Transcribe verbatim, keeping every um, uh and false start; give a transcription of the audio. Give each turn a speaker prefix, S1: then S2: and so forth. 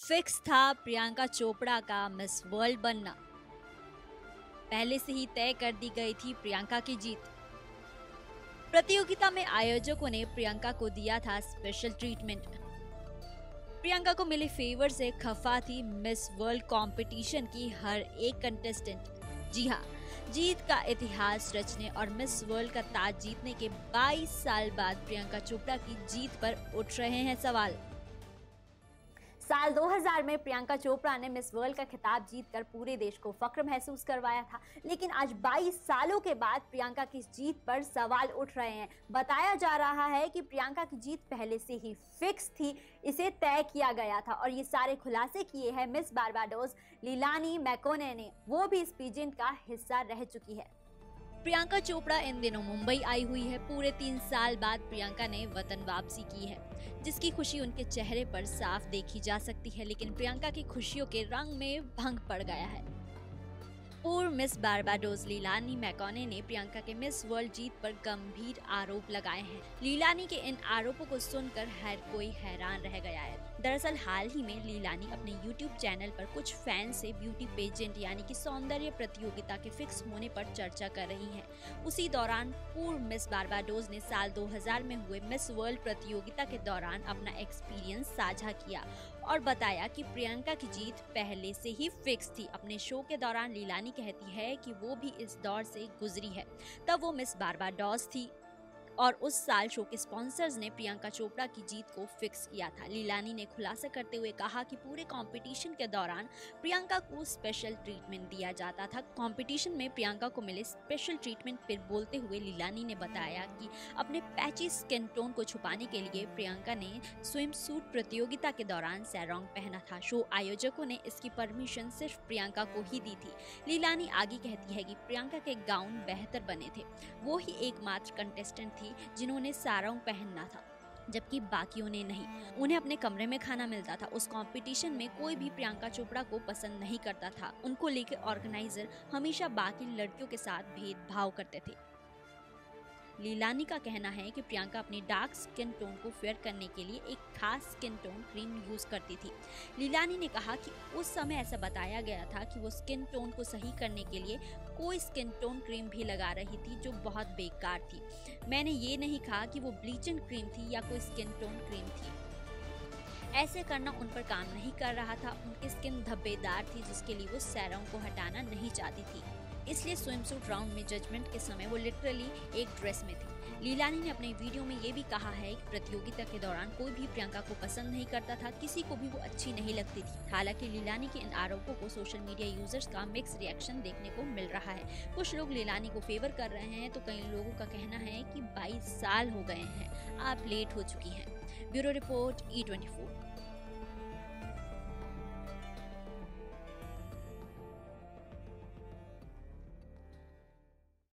S1: Fix था प्रियंका चोपड़ा का miss world बनना। पहले से ही तय कर दी गई थी प्रियंका की जीत। प्रतियोगिता में आयोजकों ने प्रियंका को दिया था स्पेशल ट्रीटमेंट। प्रियंका को मिले फेवर से खफा थी मिस वर्ल्ड कंपटीशन की हर एक कंटेस्टेंट। जी हाँ, जीत का इतिहास रचने और मिस वर्ल्ड का ताज जीतने के बाईस साल बाद प्रियंका चोपड़ा की जीत पर उठ रहे हैं सवाल। साल दो हज़ार में प्रियंका चोपड़ा ने मिस वर्ल्ड का खिताब जीतकर पूरे देश को फख्र महसूस करवाया था, लेकिन आज बाईस सालों के बाद प्रियंका की जीत पर सवाल उठ रहे हैं। बताया जा रहा है कि प्रियंका की जीत पहले से ही फिक्स थी, इसे तय किया गया था और ये सारे खुलासे किए हैं मिस बारबाडोस लीलानी मैकोने ने। वो भी इस पीजेंट का हिस्सा रह चुकी है। प्रियंका चोपड़ा इन दिनों मुंबई आई हुई है। पूरे तीन साल बाद प्रियंका ने वतन वापसी की है, जिसकी खुशी उनके चेहरे पर साफ देखी जा सकती है। लेकिन प्रियंका की खुशियों के रंग में भंग पड़ गया है। पूर्व मिस बारबाडोस लीलानी मैकोने ने प्रियंका के मिस वर्ल्ड जीत पर गंभीर आरोप लगाए हैं। लीलानी के इन आरोपों को सुनकर हर कोई हैरान रह गया है। दरअसल हाल ही में लीलानी अपने यूट्यूब चैनल पर कुछ फैन से ब्यूटी पेजेंट यानी कि सौंदर्य प्रतियोगिता के फिक्स होने पर चर्चा कर रही हैं। उसी दौरान पूर्व मिस बारबाडोस ने साल दो हज़ार में हुए मिस वर्ल्ड प्रतियोगिता के दौरान अपना एक्सपीरियंस साझा किया और बताया कि प्रियंका की जीत पहले से ही फिक्स थी। अपने शो के दौरान लीलानी कहती है कि वो भी इस दौर से गुजरी है। तब वो मिस बारबाडोस थी और उस साल शो के स्पॉन्सर्स ने प्रियंका चोपड़ा की जीत को फिक्स किया था। लीलानी ने खुलासा करते हुए कहा कि पूरे कंपटीशन के दौरान प्रियंका को स्पेशल ट्रीटमेंट दिया जाता था। कंपटीशन में प्रियंका को मिले स्पेशल ट्रीटमेंट पर बोलते हुए लीलानी ने बताया कि अपने पैची स्किन टोन को छुपाने के लिए प्रियंका ने स्विम सूट प्रतियोगिता के दौरान सैरोंग पहना था। शो आयोजकों ने इसकी परमिशन सिर्फ प्रियंका को ही दी थी। लीलानी आगे कहती है कि प्रियंका के गाउन बेहतर बने थे। वो ही एकमात्र कंटेस्टेंट थी जिन्होंने सारंग पहनना था, जबकि बाकियों ने नहीं। उन्हें अपने कमरे में खाना मिलता था। उस कंपटीशन में कोई भी प्रियंका चोपड़ा को पसंद नहीं करता था। उनको लेकर ऑर्गेनाइजर हमेशा बाकी लड़कियों के साथ भेदभाव करते थे। लीलानी का कहना है कि प्रियंका अपनी डार्क स्किन टोन को फेयर करने के लिए एक खास स्किन टोन क्रीम यूज करती थी। लीलानी ने कहा कि उस समय ऐसा बताया गया था कि वो स्किन टोन को सही करने के लिए कोई स्किन टोन क्रीम भी लगा रही थी जो बहुत बेकार थी। मैंने ये नहीं कहा कि वो ब्लीचिंग क्रीम थी या कोई स्किन टोन क्रीम थी। ऐसे करना उन पर काम नहीं कर रहा था। उनकी स्किन धब्बेदार थी, जिसके लिए वो सैरों को हटाना नहीं चाहती थी। इसलिए स्विमसूट राउंड में जजमेंट के समय वो लिटरली एक ड्रेस में थी। लीलानी ने अपने वीडियो में ये भी कहा है कि प्रतियोगिता के दौरान कोई भी प्रियंका को पसंद नहीं करता था, किसी को भी वो अच्छी नहीं लगती थी। हालांकि लीलानी के इन आरोपों को सोशल मीडिया यूजर्स का मिक्स रिएक्शन देखने को मिल रहा है। कुछ लोग लीलानी को फेवर कर रहे हैं तो कई लोगों का कहना है कि बाईस साल हो गए हैं, आप लेट हो चुकी हैं। Bureau report E twenty four.